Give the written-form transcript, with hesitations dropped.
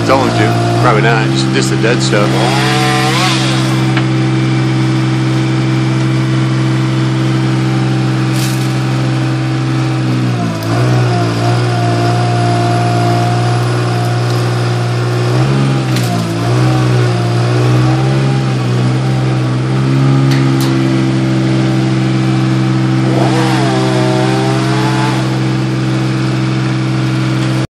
told you. Probably not. Just the dead stuff.